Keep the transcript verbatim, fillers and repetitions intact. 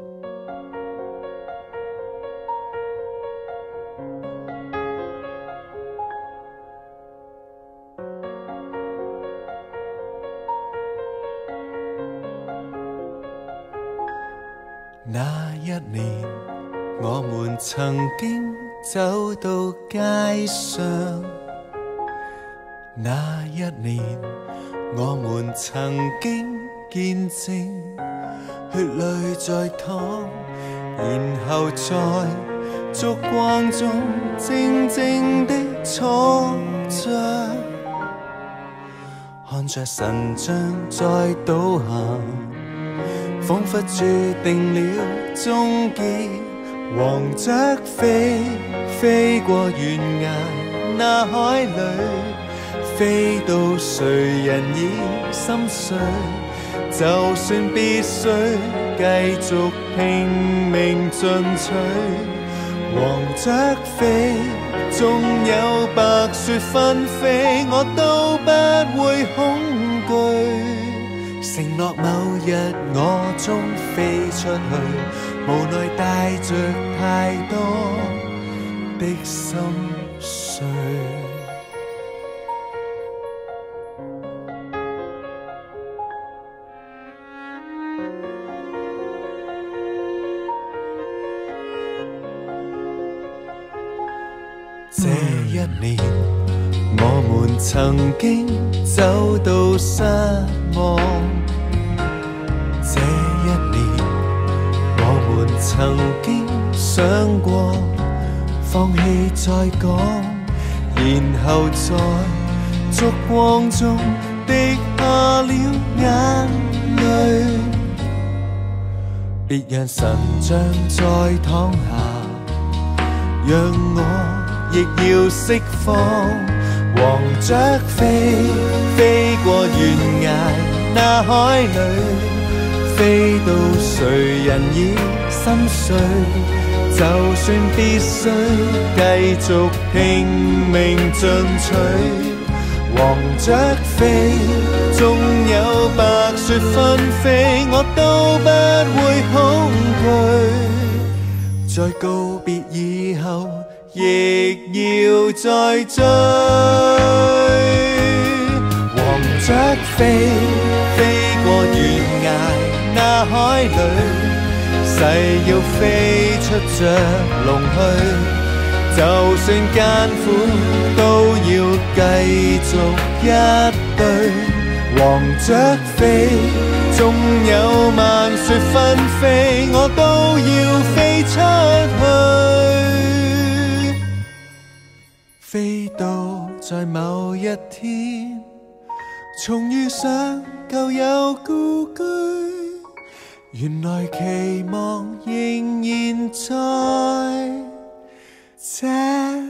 那一年，我們曾經走到街上。那一年，我們曾經見證血淚在淌，然後在燭光中靜靜的坐着，看着神像在倒下。仿佛注定了終結，黃雀飛飛過懸崖那海裏，飛到誰人已心碎，就算必須繼續拼命進取。黃雀飛，縱有白雪紛飛，我都不會恐懼。承諾某日我終飛出去，無奈帶着太多的心碎。這一年，我們曾經走到失望。這一年，我們曾經想過放棄再講，然後在燭光中滴下了眼淚。別讓神像再躺下，讓我亦要釋放。黃雀飛飛過懸崖那海裏，飛到誰人已心碎，就算必須繼續拼命進取。黃雀飛，縱有白雪紛飛，我都不會恐懼。在告別以後，亦要再追。黃雀飛飛過懸崖那海裏，誓要飛出着龍去。就算艱苦，都要繼續一對。黃雀飛，縱有萬雪紛飛，我都要飛出去。飛到在某一天，重遇上舊有故居，原來期望仍然在這